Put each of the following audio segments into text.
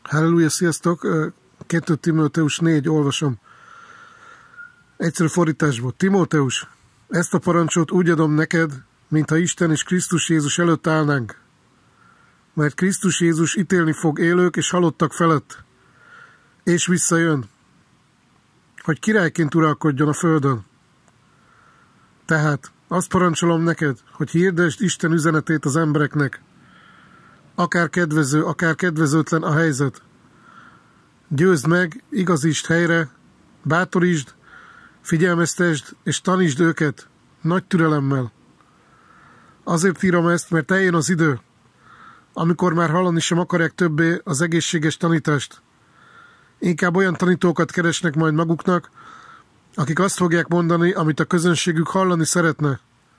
Halleluja, sziasztok! 2 Timóteus 4, olvasom. Egyszerű fordításból. Timóteus, ezt a parancsot úgy adom neked, mintha Isten és Krisztus Jézus előtt állnánk. Mert Krisztus Jézus ítélni fog élők és halottak felett, és visszajön, hogy királyként uralkodjon a földön. Tehát azt parancsolom neked, hogy hirdesd Isten üzenetét az embereknek, akár kedvező, akár kedvezőtlen a helyzet. Győzd meg, igazítsd helyre, bátorítsd, figyelmeztesd és tanítsd őket nagy türelemmel. Azért írom ezt, mert eljön az idő, amikor már hallani sem akarják többé az egészséges tanítást. Inkább olyan tanítókat keresnek majd maguknak, akik azt fogják mondani, amit a közönségük hallani szeretne.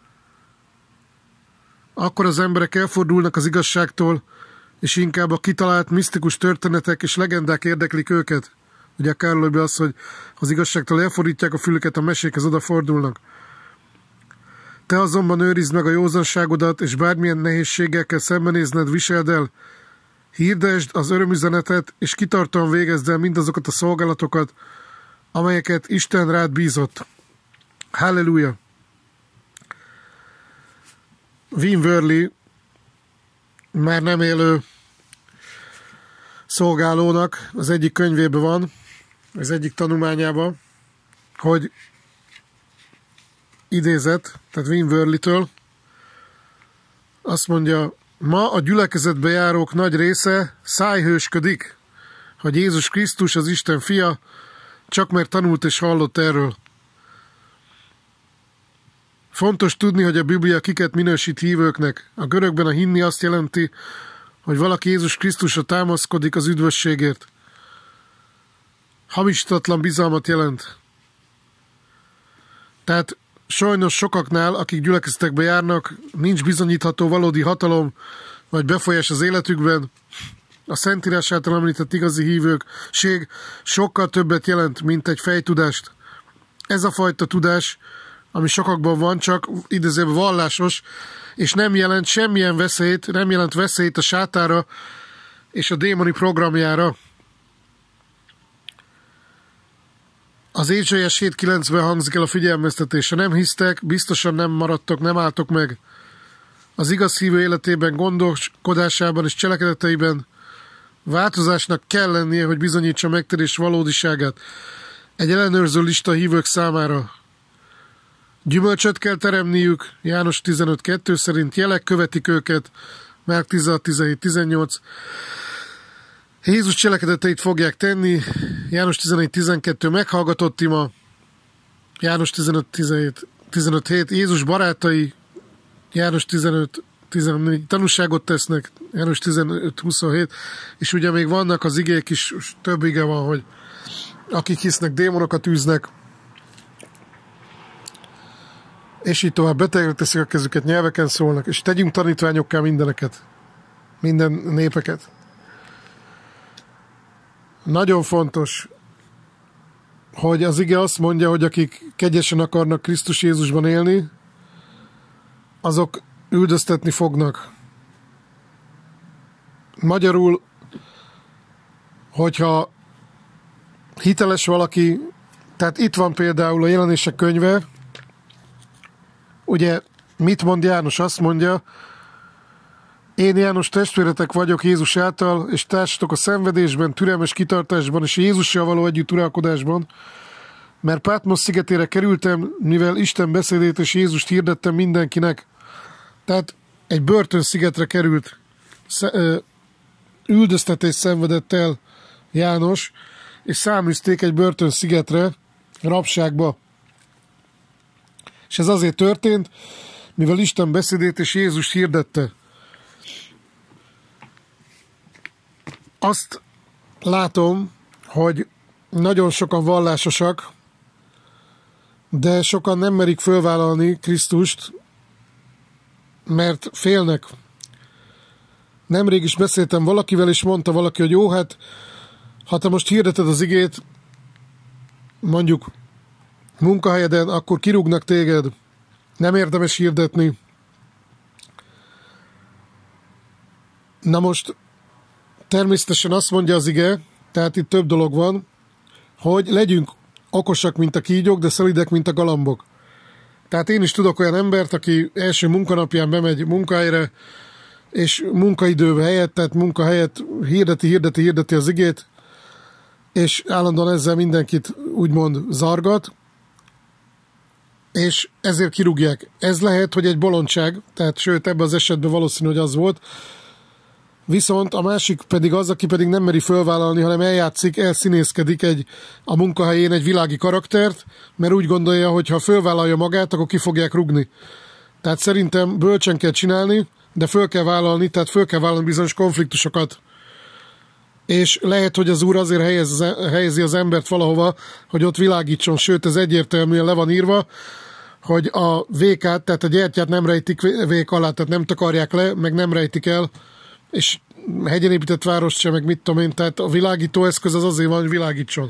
Akkor az emberek elfordulnak az igazságtól, és inkább a kitalált misztikus történetek és legendák érdeklik őket. Ugye Károlyban az, hogy az igazságtól elfordítják a fülüket, a mesékhez odafordulnak. Te azonban őrizd meg a józanságodat, és bármilyen nehézséggel kell szembenézned, viseld el. Hirdesd az örömüzenetet, és kitartóan végezd el mindazokat a szolgálatokat, amelyeket Isten rád bízott. Halleluja! Wim Wörli már nem élő szolgálónak az egyik könyvében van, az egyik tanulmányában, hogy idézet, tehát Wim Wörlitől, azt mondja, ma a gyülekezetbe járók nagy része szájhősködik, hogy Jézus Krisztus az Isten fia, csak mert tanult és hallott erről. Fontos tudni, hogy a Biblia kiket minősít hívőknek. A görögben a hinni azt jelenti, hogy valaki Jézus Krisztusra támaszkodik az üdvösségért. Hamisítatlan bizalmat jelent. Tehát sajnos sokaknál, akik gyülekezetekbe járnak, nincs bizonyítható valódi hatalom vagy befolyás az életükben. A Szentírás által említett igazi hívőség sokkal többet jelent, mint egy fejtudást. Ez a fajta tudás, ami sokakban van, csak idézőben vallásos, és nem jelent semmilyen veszélyt, nem jelent veszélyt a sátára és a démoni programjára. Az Ézsaiás 7:9-ben hangzik el a figyelmeztetés. Ha nem hisztek, biztosan nem maradtok, nem álltok meg. Az igaz hívő életében, gondolkodásában és cselekedeteiben változásnak kell lennie, hogy bizonyítsa megtérés valódiságát. Egy ellenőrző lista hívők számára. Gyümölcsöt kell teremniük, János 15:2 szerint, jelek követik őket, Márk 16:17-18. Jézus cselekedeteit fogják tenni, János 11:12 meghallgatott ima, János 15:7 Jézus barátai, János 15:14 tanúságot tesznek, János 15:27, és ugye még vannak az igék is, több ige van, hogy akik hisznek, démonokat űznek, és így tovább betegre teszik a kezüket, nyelveken szólnak, és tegyünk tanítványokká mindeneket, minden népeket. Nagyon fontos, hogy az ige azt mondja, hogy akik kegyesen akarnak Krisztus Jézusban élni, azok üldöztetni fognak. Magyarul, hogyha hiteles valaki, tehát itt van például a Jelenések könyve, ugye mit mond János? Azt mondja, én János testvéretek vagyok Jézus által, és társatok a szenvedésben, türelmes kitartásban, és Jézussal való együtt uralkodásban, mert Pátmos szigetére kerültem, mivel Isten beszédét és Jézust hirdettem mindenkinek. Tehát egy börtönszigetre került, üldöztetést szenvedett el János, és száműzték egy börtönszigetre, rabságba. És ez azért történt, mivel Isten beszédét és Jézust hirdette. Azt látom, hogy nagyon sokan vallásosak, de sokan nem merik fölvállalni Krisztust, mert félnek. Nemrég is beszéltem valakivel, és mondta valaki, hogy jó, hát ha te most hirdeted az igét, mondjuk munkahelyeden, akkor kirúgnak téged. Nem érdemes hirdetni. Na most természetesen azt mondja az ige, tehát itt több dolog van, hogy legyünk okosak, mint a kígyók, de szelidek, mint a galambok. Tehát én is tudok olyan embert, aki első munkanapján bemegy munkahelyre, és munkaidő helyett, tehát munka helyett hirdeti az igét, és állandóan ezzel mindenkit úgymond zargat, és ezért kirúgják. Ez lehet, hogy egy bolondság, tehát sőt, ebben az esetben valószínű, hogy az volt. Viszont a másik pedig az, aki pedig nem meri fölvállalni, hanem eljátszik, elszínészkedik a munkahelyén egy világi karaktert, mert úgy gondolja, hogy ha fölvállalja magát, akkor ki fogják rúgni. Tehát szerintem bölcsen kell csinálni, de föl kell vállalni, tehát föl kell vállalni bizonyos konfliktusokat. És lehet, hogy az Úr azért helyezi az embert valahova, hogy ott világítson, sőt, ez egyértelműen le van írva, hogy a vékát, tehát a gyertyát nem rejtik vék alá, tehát nem takarják le, meg nem rejtik el, és hegyen épített várost sem, meg mit tudom én, tehát a világító eszköz az azért van, hogy világítson.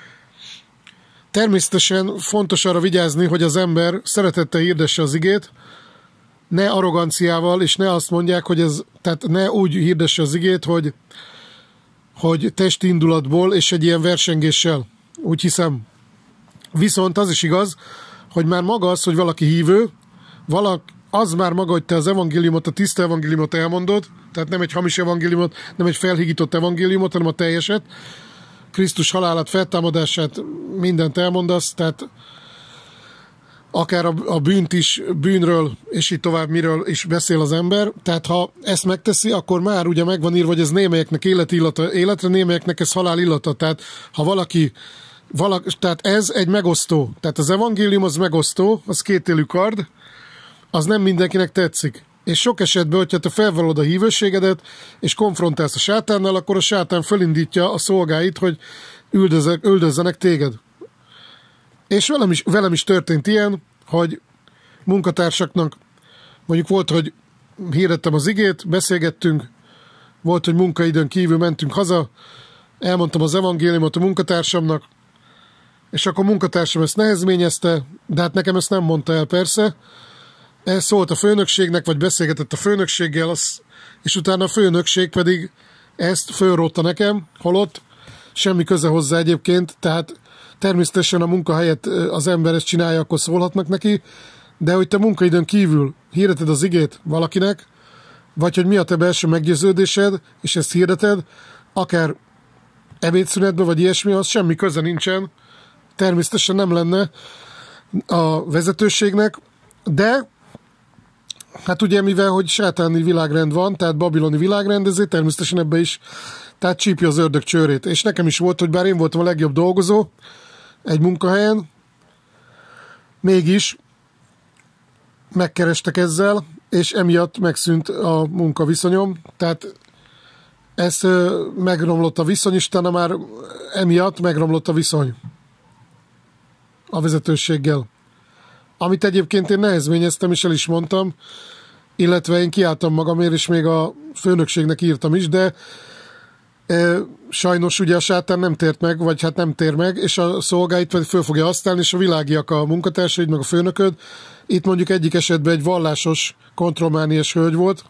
Természetesen fontos arra vigyázni, hogy az ember szeretettel hirdesse az igét, ne arroganciával, és ne azt mondják, hogy ez, tehát ne úgy hirdesse az igét, hogy testi indulatból, és egy ilyen versengéssel. Úgy hiszem. Viszont az is igaz, hogy már maga az, hogy valaki hívő, az már maga, hogy te az evangéliumot, a tiszta evangéliumot elmondod, tehát nem egy hamis evangéliumot, nem egy felhigított evangéliumot, hanem a teljeset, Krisztus halálát, feltámadását, mindent elmondasz, tehát akár a bűnt is, bűnről, és így tovább miről is beszél az ember. Tehát ha ezt megteszi, akkor már ugye megvan írva, hogy ez némelyeknek életre, némelyeknek ez halál illata. Tehát ha valaki, tehát ez egy megosztó. Tehát az evangélium az megosztó, az kétélű kard, az nem mindenkinek tetszik. És sok esetben, hogyha te felvallod a hívőségedet, és konfrontálsz a sátánnal, akkor a sátán fölindítja a szolgáit, hogy üldözzenek téged. És velem is történt ilyen, hogy munkatársaknak, mondjuk volt, hogy hirdettem az igét, beszélgettünk, volt, hogy munkaidőn kívül mentünk haza, elmondtam az evangéliumot a munkatársamnak, és akkor a munkatársam ezt nehezményezte, de hát nekem ezt nem mondta el persze, szólt a főnökségnek, vagy beszélgetett a főnökséggel, és utána a főnökség pedig ezt fölrótta nekem, holott semmi köze hozzá egyébként, tehát természetesen a munkahelyet az ember ezt csinálja, akkor szólhatnak neki, de hogy te munkaidőn kívül hirdeted az igét valakinek, vagy hogy mi a te belső meggyőződésed, és ezt hirdeted, akár ebédszünetben, vagy ilyesmi, az semmi köze nincsen, természetesen nem lenne a vezetőségnek, de hát ugye mivel, hogy sátáni világrend van, tehát babiloni világrend, ezért természetesen ebbe is, tehát csípja az ördög csőrét. És nekem is volt, hogy bár én voltam a legjobb dolgozó egy munkahelyen, mégis megkerestek ezzel, és emiatt megszűnt a munkaviszonyom, tehát ez megromlott a viszony, és utána már emiatt megromlott a viszony a vezetőséggel. Amit egyébként én nehezményeztem, és el is mondtam, illetve én kiálltam magamért, és még a főnökségnek írtam is, de sajnos ugye a sátán nem tért meg, vagy hát nem tér meg, és a szolgáit pedig föl fogja használni, és a világiak a munkatársaid, meg a főnököd. Itt mondjuk egyik esetben egy vallásos, kontrollmániás hölgy volt,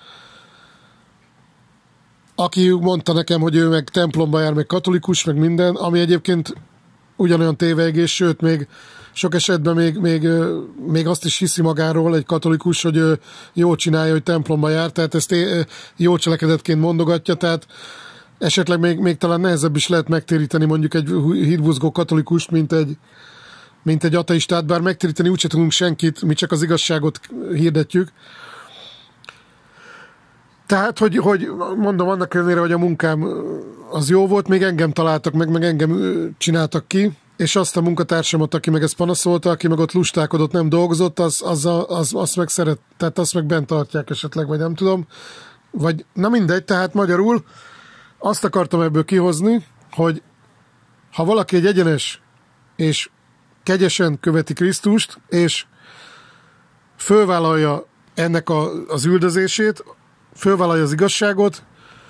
aki mondta nekem, hogy ő meg templomba jár, meg katolikus, meg minden, ami egyébként ugyanolyan tévegés, sőt, még sok esetben még azt is hiszi magáról egy katolikus, hogy ő jól csinálja, hogy templomba jár, tehát ezt jó cselekedetként mondogatja, tehát esetleg még talán nehezebb is lehet megtéríteni mondjuk egy hídbuzgó katolikust, mint egy ateistát, bár megtéríteni úgyse tudunk senkit, mi csak az igazságot hirdetjük. Tehát, hogy mondom, annak ellenére, hogy a munkám az jó volt, még engem találtak meg engem csináltak ki, és azt a munkatársamat, aki meg ezt panaszolta, aki meg ott lustálkodott, nem dolgozott, azt meg szeret, tehát azt meg bent tartják esetleg, vagy nem tudom. Vagy, na mindegy, tehát magyarul azt akartam ebből kihozni, hogy ha valaki egy egyenes és kegyesen követi Krisztust, és fölvállalja ennek az üldözését, fölvállalja az igazságot,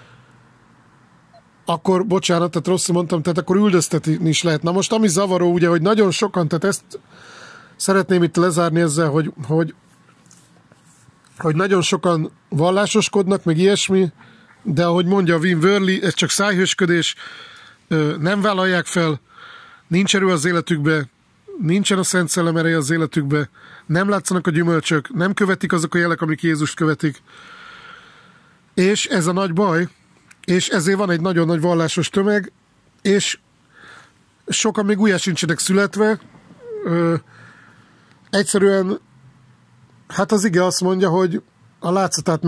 akkor, bocsánat, tehát rosszul mondtam, tehát akkor üldöztetni is lehet. Na most ami zavaró, ugye, hogy nagyon sokan, tehát ezt szeretném itt lezárni ezzel, hogy nagyon sokan vallásoskodnak, meg ilyesmi, de ahogy mondja Wim Wörli, ez csak szájhősködés, nem vállalják fel, nincs erő az életükbe, nincsen a Szent Szellem ereje az életükbe, nem látszanak a gyümölcsök, nem követik azok a jelek, amik Jézust követik. És ez a nagy baj, és ezért van egy nagyon nagy vallásos tömeg, és sokan még újjá sincsenek születve. Egyszerűen, hát az ige azt mondja, hogy a látszatát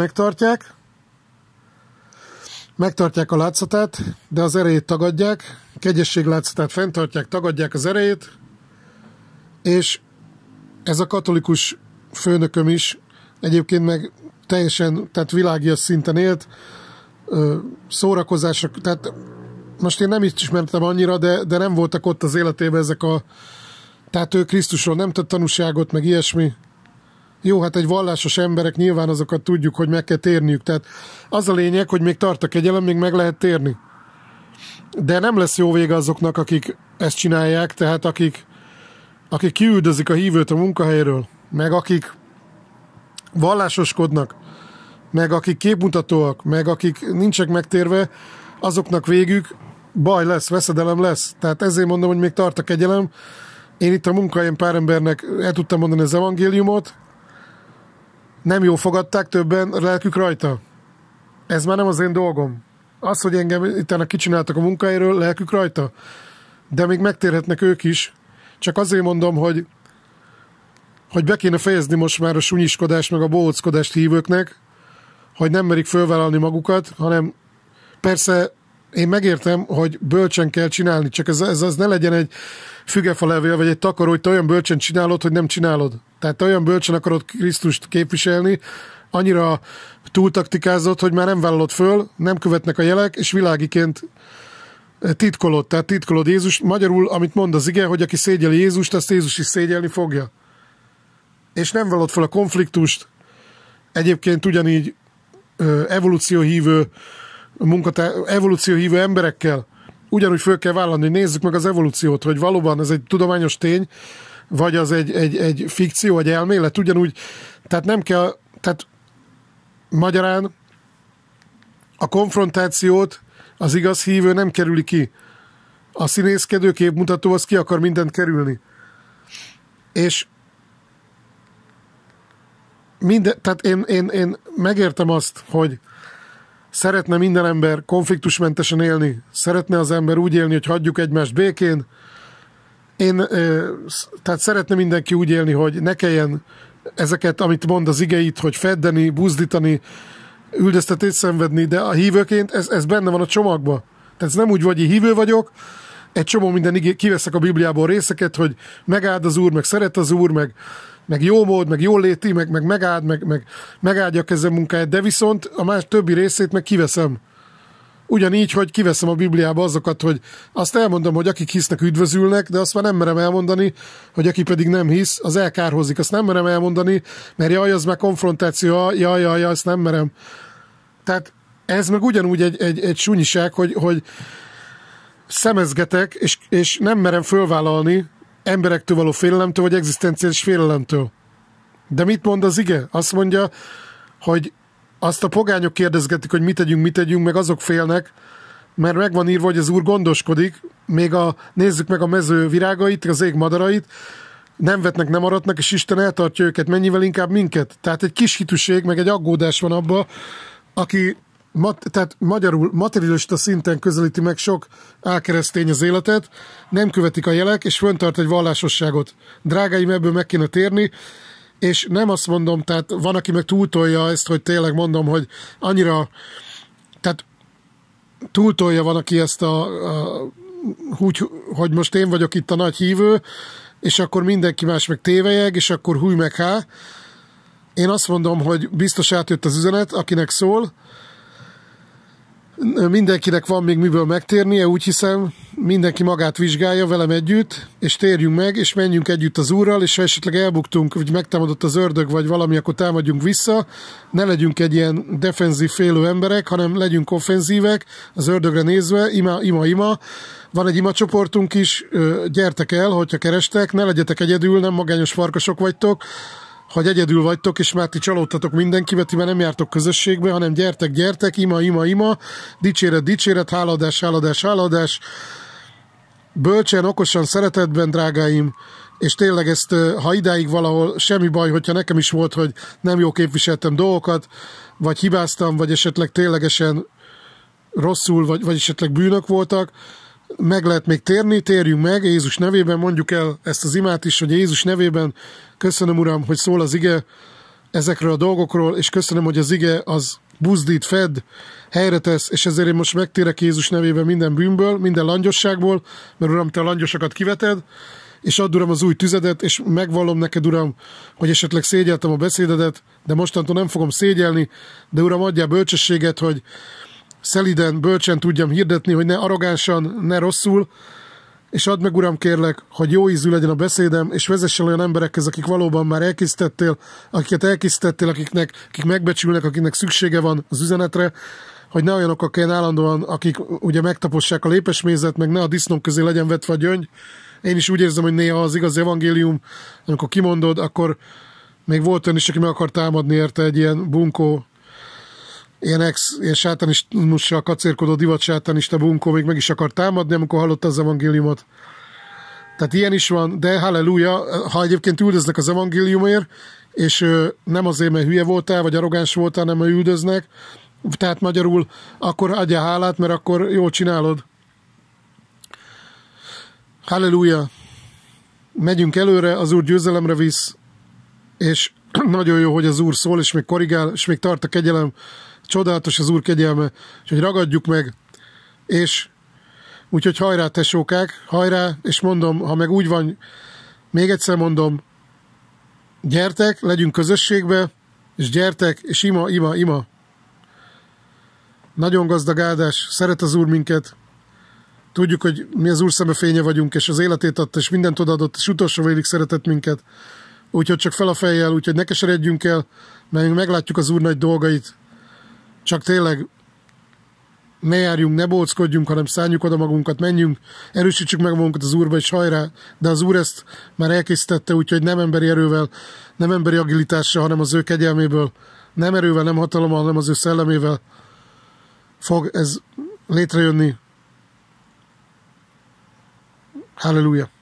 megtartják a látszatát, de az erejét tagadják, kegyesség látszatát fenntartják, tagadják az erejét, és ez a katolikus főnököm is egyébként meg teljesen, tehát világias szinten élt, szórakozásra, tehát most én nem ismertem annyira, de nem voltak ott az életében ezek tehát ő Krisztusról nem tett tanúságot, meg ilyesmi. Jó, hát egy vallásos emberek nyilván azokat tudjuk, hogy meg kell térniük, tehát az a lényeg, hogy még tart a kegyelem, még meg lehet térni. De nem lesz jó vége azoknak, akik ezt csinálják, tehát akik kiüldözik a hívőt a munkahelyről, meg akik vallásoskodnak, meg akik képmutatóak, meg akik nincsenek megtérve, azoknak végük baj lesz, veszedelem lesz. Tehát ezért mondom, hogy még tart a kegyelem. Én itt a munkahelyen pár embernek el tudtam mondani az evangéliumot, nem jól fogadták többen, lelkük rajta. Ez már nem az én dolgom. Az, hogy engem itt kicsináltak a munkahelyről, lelkük rajta. De még megtérhetnek ők is. Csak azért mondom, hogy be kéne fejezni most már a sunyiskodást, meg a bohóckodást hívőknek, hogy nem merik fölvállalni magukat, hanem persze én megértem, hogy bölcsen kell csinálni, csak ez ne legyen egy fügefalevél, vagy egy takaró, hogy te olyan bölcsen csinálod, hogy nem csinálod. Tehát te olyan bölcsen akarod Krisztust képviselni, annyira túltaktikázott, hogy már nem vállalod föl, nem követnek a jelek, és világiként titkolod. Tehát titkolod Jézust. Magyarul, amit mond az ige, hogy aki szégyeli Jézust, azt Jézus is szégyelni fogja. És nem vállalod föl a konfliktust. Egyébként ugyanígy evolúcióhívő emberekkel ugyanúgy föl kell vállalni, hogy nézzük meg az evolúciót, hogy valóban ez egy tudományos tény, vagy az egy fikció, egy elmélet, ugyanúgy, tehát nem kell, tehát magyarán a konfrontációt az igaz hívő nem kerüli ki. A színészkedő képmutató az ki akar mindent kerülni. És tehát én megértem azt, hogy szeretne minden ember konfliktusmentesen élni, szeretne az ember úgy élni, hogy hagyjuk egymást békén. Tehát szeretne mindenki úgy élni, hogy ne kelljen ezeket, amit mond az igeit, hogy feddeni, buzdítani, üldöztetést szenvedni, de a hívőként ez benne van a csomagban. Tehát ez nem úgy, hogy hívő vagyok, egy csomó minden kiveszek a Bibliából részeket, hogy megáld az Úr, meg szeret az Úr, meg jó mód, meg jól léti, meg megáld, meg megáldja a kezem munkáját, de viszont a más többi részét meg kiveszem. Ugyanígy, hogy kiveszem a Bibliába azokat, hogy azt elmondom, hogy akik hisznek, üdvözülnek, de azt már nem merem elmondani, hogy aki pedig nem hisz, az elkárhozik. Azt nem merem elmondani, mert jaj, az már konfrontáció, jaj, azt nem merem. Tehát ez meg ugyanúgy egy sunyiság, hogy szemezgetek, és nem merem fölvállalni emberektől való félelemtől, vagy egzisztenciális félelemtől. De mit mond az ige? Azt mondja, hogy azt a pogányok kérdezgetik, hogy mit tegyünk, meg azok félnek, mert meg van írva, hogy az Úr gondoskodik, nézzük meg a mező virágait, az ég madarait, nem vetnek, nem aratnak, és Isten eltartja őket, mennyivel inkább minket. Tehát egy kis hitűség, meg egy aggódás van abba, aki tehát magyarul materialista szinten közelíti meg sok álkeresztény az életet, nem követik a jelek, és föntart egy vallásosságot. Drágáim, ebből meg kéne térni, és nem azt mondom, tehát van, aki meg túltolja ezt, hogy tényleg mondom, hogy annyira, tehát túltolja van, aki ezt úgy, hogy most én vagyok itt a nagy hívő, és akkor mindenki más meg tévejeg, és akkor húj meg há. Én azt mondom, hogy biztos átjött az üzenet, akinek szól, mindenkinek van még miből megtérnie, úgy hiszem, mindenki magát vizsgálja velem együtt, és térjünk meg, és menjünk együtt az Úrral, és ha esetleg elbuktunk, vagy megtámadott az ördög, vagy valami, akkor támadjunk vissza, ne legyünk egy ilyen defenzív félő emberek, hanem legyünk offenzívek, az ördögre nézve, ima. Van egy imacsoportunk is, gyertek el, hogyha kerestek, ne legyetek egyedül, nem magányos farkasok vagytok, hogy egyedül vagytok, és már ti csalódtatok mindenkibe, ti már nem jártok közösségbe, hanem gyertek, ima, dicséret, háladás, bölcsen, okosan, szeretetben, drágáim, és tényleg ezt, ha idáig valahol semmi baj, hogyha nekem is volt, hogy nem jó képviseltem dolgokat, vagy hibáztam, vagy esetleg ténylegesen rosszul, vagy esetleg bűnök voltak, meg lehet még térni, térjünk meg, Jézus nevében mondjuk el ezt az imát is, hogy Jézus nevében köszönöm, Uram, hogy szól az ige ezekről a dolgokról, és köszönöm, hogy az ige az buzdít, fed, helyre tesz, és ezért én most megtérek Jézus nevében minden bűnből, minden langyosságból, mert Uram, te a langyosokat kiveted, és add, Uram, az új tüzedet, és megvallom neked, Uram, hogy esetleg szégyeltem a beszédedet, de mostantól nem fogom szégyelni, de Uram, adjál bölcsességet, hogy szeliden, bölcsen tudjam hirdetni, hogy ne arrogánsan, ne rosszul, és add meg, Uram, kérlek, hogy jó ízű legyen a beszédem, és vezessen olyan emberekhez, akik valóban már elkészítettél, akik megbecsülnek, akiknek szüksége van az üzenetre, hogy ne olyanokkal kelljen állandóan, akik ugye megtapossák a lépesmézet, meg ne a disznók közé legyen vetve a gyöngy. Én is úgy érzem, hogy néha az igazi evangélium, amikor kimondod, akkor még volt olyan is, aki meg akar támadni érte, egy ilyen bunkó, ilyen sátanistussal kacérkodó divatsátánista bunkó még meg is akar támadni, amikor hallotta az evangéliumot. Tehát ilyen is van, de halleluja, ha egyébként üldöznek az evangéliumért, és nem azért, mert hülye voltál, vagy arrogáns voltál, nem, mert üldöznek, tehát magyarul, akkor adjál hálát, mert akkor jól csinálod. Halleluja! Megyünk előre, az Úr győzelemre visz, és nagyon jó, hogy az Úr szól, és még korrigál, és még tart a kegyelem. Csodálatos az Úr kegyelme, és hogy ragadjuk meg, és úgyhogy hajrá, tesókák, hajrá, és mondom, ha meg úgy van, még egyszer mondom, gyertek, legyünk közösségbe, és gyertek, és ima. Nagyon gazdag áldás, szeret az Úr minket, tudjuk, hogy mi az Úr szeme fénye vagyunk, és az életét adta, és mindent odaadott, és utolsó vélig szeretett minket. Úgyhogy csak fel a fejjel, úgyhogy ne keseredjünk el, mert meglátjuk az Úr nagy dolgait. Csak tényleg ne járjunk, ne bóckodjunk, hanem szálljuk oda magunkat, menjünk, erősítsük meg magunkat az Úrba, és hajrá. De az Úr ezt már elkészítette, úgyhogy nem emberi erővel, nem emberi agilitással, hanem az ő kegyelméből, nem erővel, nem hatalommal, hanem az ő szellemével fog ez létrejönni. Halleluja!